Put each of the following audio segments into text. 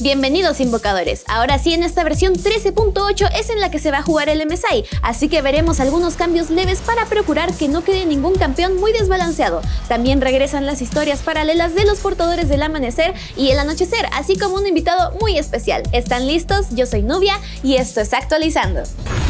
Bienvenidos invocadores, ahora sí en esta versión 13.8 es en la que se va a jugar el MSI, así que veremos algunos cambios leves para procurar que no quede ningún campeón muy desbalanceado. También regresan las historias paralelas de los portadores del amanecer y el anochecer, así como un invitado muy especial. ¿Están listos? Yo soy Nubia y esto es Actualizando.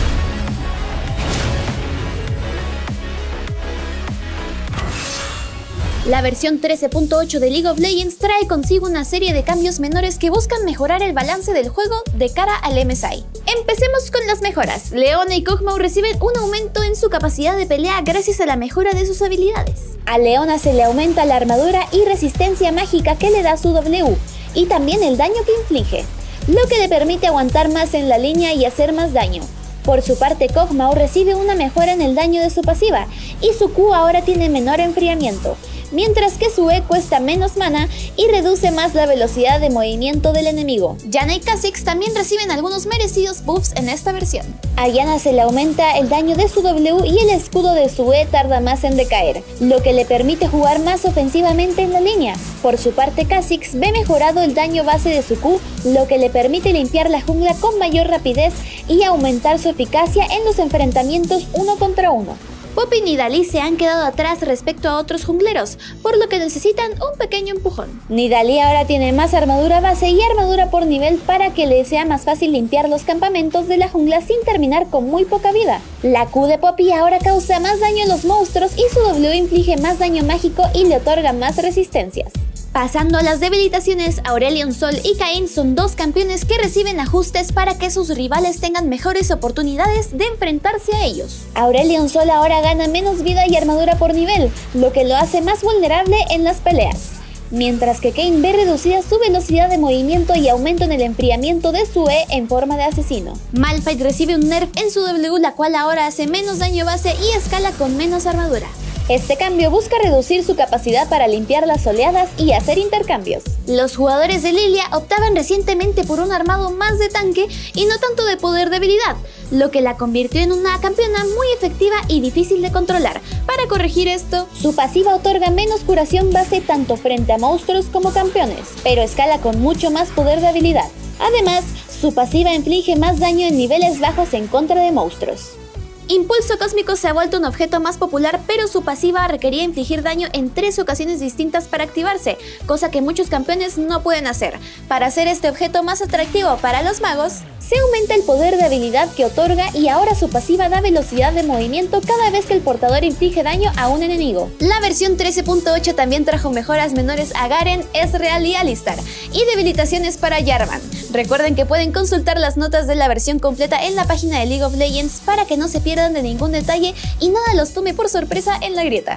La versión 13.8 de League of Legends trae consigo una serie de cambios menores que buscan mejorar el balance del juego de cara al MSI. Empecemos con las mejoras. Leona y Kog'Maw reciben un aumento en su capacidad de pelea gracias a la mejora de sus habilidades. A Leona se le aumenta la armadura y resistencia mágica que le da su W, y también el daño que inflige, lo que le permite aguantar más en la línea y hacer más daño. Por su parte, Kog'Maw recibe una mejora en el daño de su pasiva, y su Q ahora tiene menor enfriamiento, mientras que su E cuesta menos mana y reduce más la velocidad de movimiento del enemigo. Janna y Kha'Zix también reciben algunos merecidos buffs en esta versión. A Janna se le aumenta el daño de su W y el escudo de su E tarda más en decaer, lo que le permite jugar más ofensivamente en la línea. Por su parte, Kha'Zix ve mejorado el daño base de su Q, lo que le permite limpiar la jungla con mayor rapidez y aumentar su eficacia en los enfrentamientos 1 contra 1. Poppy y Nidalee se han quedado atrás respecto a otros jungleros, por lo que necesitan un pequeño empujón. Nidalee ahora tiene más armadura base y armadura por nivel para que le sea más fácil limpiar los campamentos de la jungla sin terminar con muy poca vida. La Q de Poppy ahora causa más daño a los monstruos y su W inflige más daño mágico y le otorga más resistencias. Pasando a las debilitaciones, Aurelion Sol y Kayn son dos campeones que reciben ajustes para que sus rivales tengan mejores oportunidades de enfrentarse a ellos. Aurelion Sol ahora gana menos vida y armadura por nivel, lo que lo hace más vulnerable en las peleas, mientras que Kayn ve reducida su velocidad de movimiento y aumento en el enfriamiento de su E en forma de asesino. Malphite recibe un nerf en su W, la cual ahora hace menos daño base y escala con menos armadura. Este cambio busca reducir su capacidad para limpiar las oleadas y hacer intercambios. Los jugadores de Lilia optaban recientemente por un armado más de tanque y no tanto de poder de habilidad, lo que la convirtió en una campeona muy efectiva y difícil de controlar. Para corregir esto, su pasiva otorga menos curación base tanto frente a monstruos como campeones, pero escala con mucho más poder de habilidad. Además, su pasiva inflige más daño en niveles bajos en contra de monstruos. Impulso Cósmico se ha vuelto un objeto más popular, pero su pasiva requería infligir daño en 3 ocasiones distintas para activarse, cosa que muchos campeones no pueden hacer. Para hacer este objeto más atractivo para los magos, se aumenta el poder de habilidad que otorga y ahora su pasiva da velocidad de movimiento cada vez que el portador inflige daño a un enemigo. La versión 13.8 también trajo mejoras menores a Garen, Ezreal y Alistar, y debilitaciones para Jarvan. Recuerden que pueden consultar las notas de la versión completa en la página de League of Legends para que no se pierdan de ningún detalle y nada los tome por sorpresa en la grieta.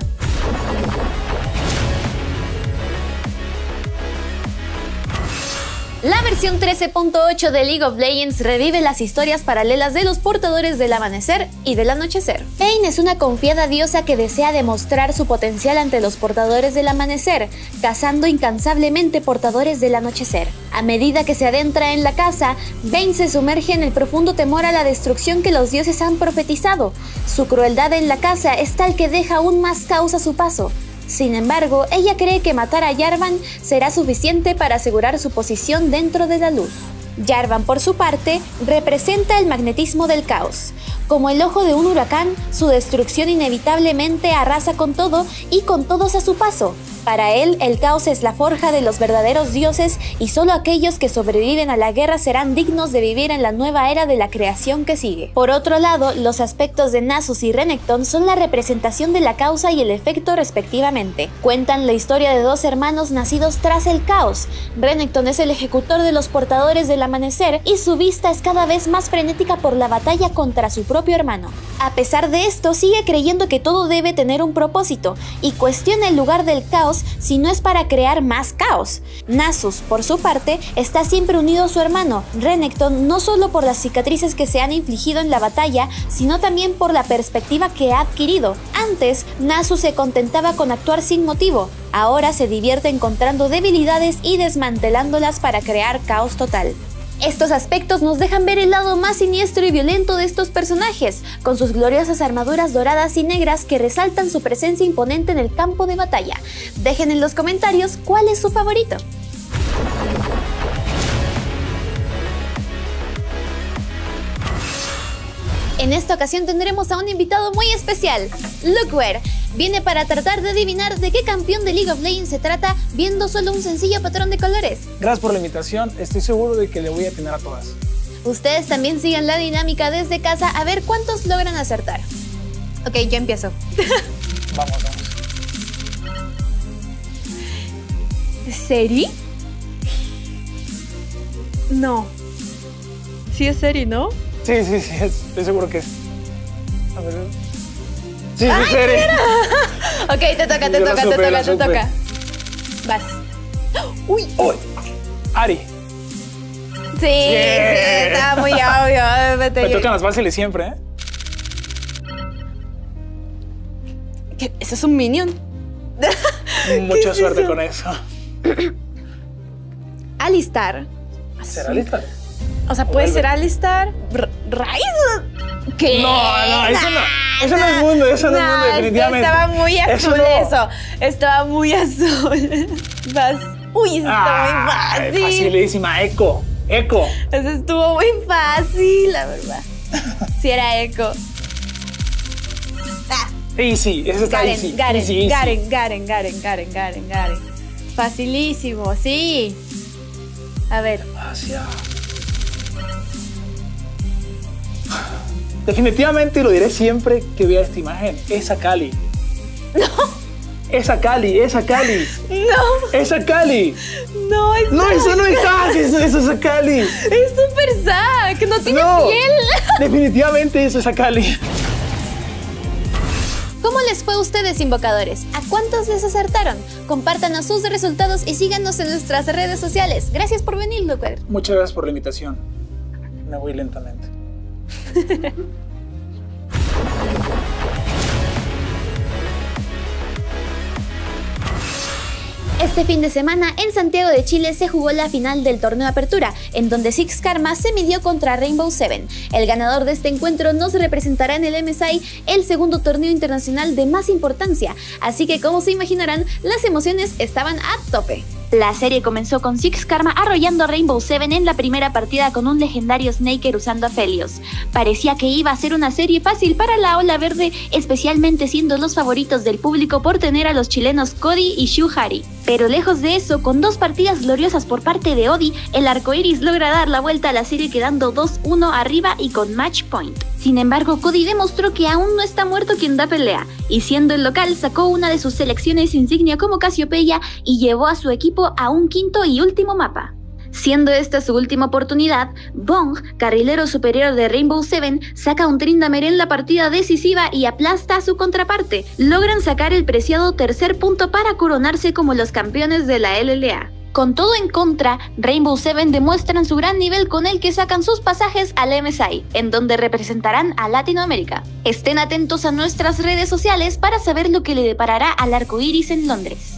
La versión 13.8 de League of Legends revive las historias paralelas de los portadores del amanecer y del anochecer. Vayne es una confiada diosa que desea demostrar su potencial ante los portadores del amanecer, cazando incansablemente portadores del anochecer. A medida que se adentra en la caza, Vayne se sumerge en el profundo temor a la destrucción que los dioses han profetizado. Su crueldad en la caza es tal que deja aún más caos a su paso. Sin embargo, ella cree que matar a Jarvan será suficiente para asegurar su posición dentro de la luz. Jarvan, por su parte, representa el magnetismo del caos. Como el ojo de un huracán, su destrucción inevitablemente arrasa con todo y con todos a su paso. Para él, el caos es la forja de los verdaderos dioses y solo aquellos que sobreviven a la guerra serán dignos de vivir en la nueva era de la creación que sigue. Por otro lado, los aspectos de Nasus y Renekton son la representación de la causa y el efecto respectivamente. Cuentan la historia de dos hermanos nacidos tras el caos. Renekton es el ejecutor de los portadores del amanecer y su vista es cada vez más frenética por la batalla contra su propio hermano. A pesar de esto, sigue creyendo que todo debe tener un propósito y cuestiona el lugar del caos si no es para crear más caos. Nasus, por su parte, está siempre unido a su hermano, Renekton, no solo por las cicatrices que se han infligido en la batalla, sino también por la perspectiva que ha adquirido. Antes, Nasus se contentaba con actuar sin motivo, ahora se divierte encontrando debilidades y desmantelándolas para crear caos total. Estos aspectos nos dejan ver el lado más siniestro y violento de estos personajes, con sus gloriosas armaduras doradas y negras que resaltan su presencia imponente en el campo de batalla. Dejen en los comentarios cuál es su favorito. En esta ocasión tendremos a un invitado muy especial, Lookware. Viene para tratar de adivinar de qué campeón de League of Legends se trata viendo solo un sencillo patrón de colores. Gracias por la invitación, estoy seguro de que le voy a atinar a todas. Ustedes también sigan la dinámica desde casa a ver cuántos logran acertar. Ok, yo empiezo. Vamos. ¿Seri? No. Sí es Seri, ¿no? Sí, estoy seguro que es. A ver. Sí, es Seri. Ok, te toca. Vas. Uy. Ari. Sí, estaba muy obvio. Me tocan las fáciles siempre, ¿eh? ¿Qué? ¿Eso es un minion? Mucha suerte con eso. Alistar. ¿Será Alistar? O sea, puede ser Alistar. ¿Ryze? ¿Qué? No, eso no. Eso no es mundo, definitivamente. Estaba muy azul eso. Estaba muy azul. Vas. Uy, eso está muy fácil. Facilísima, Echo. Eso estuvo muy fácil, la verdad. Sí era Echo. Easy, eso está easy. Garen. Facilísimo, sí. A ver. Definitivamente lo diré siempre que vea esta imagen. Es Akali. No. Es Akali. No. Es Akali. No, No, eso no es Zac, eso es Akali. Es Super Zac, no tiene piel. Definitivamente eso es Akali. ¿Cómo les fue a ustedes, invocadores? ¿A cuántos les acertaron? Compártanos sus resultados y síganos en nuestras redes sociales. Gracias por venir, Lookware. Muchas gracias por la invitación. Me voy lentamente. Este fin de semana en Santiago de Chile se jugó la final del torneo Apertura, en donde Six Karma se midió contra Rainbow Seven. El ganador de este encuentro nos representará en el MSI, el segundo torneo internacional de más importancia, así que como se imaginarán, las emociones estaban a tope. La serie comenzó con Six Karma arrollando a Rainbow Seven en la primera partida con un legendario Snaker usando a Felios. Parecía que iba a ser una serie fácil para la ola verde, especialmente siendo los favoritos del público por tener a los chilenos Cody y Shuhari. Pero lejos de eso, con dos partidas gloriosas por parte de Odi, el arcoiris logra dar la vuelta a la serie quedando 2-1 arriba y con match point. Sin embargo, Cody demostró que aún no está muerto quien da pelea, y siendo el local sacó una de sus selecciones insignia como Cassiopeia y llevó a su equipo a un quinto y último mapa. Siendo esta su última oportunidad, Bong, carrilero superior de Rainbow Seven, saca un Tryndamere en la partida decisiva y aplasta a su contraparte. Logran sacar el preciado tercer punto para coronarse como los campeones de la LLA. Con todo en contra, Rainbow Seven demuestran su gran nivel con el que sacan sus pasajes al MSI, en donde representarán a Latinoamérica. Estén atentos a nuestras redes sociales para saber lo que le deparará al arcoiris en Londres.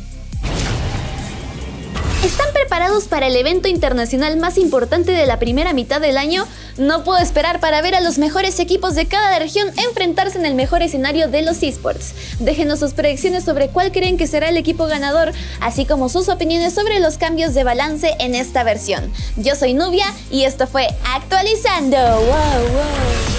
¿Están preparados para el evento internacional más importante de la primera mitad del año? No puedo esperar para ver a los mejores equipos de cada región enfrentarse en el mejor escenario de los esports. Déjenos sus predicciones sobre cuál creen que será el equipo ganador, así como sus opiniones sobre los cambios de balance en esta versión. Yo soy Nubia y esto fue Actualizando. ¡Wow!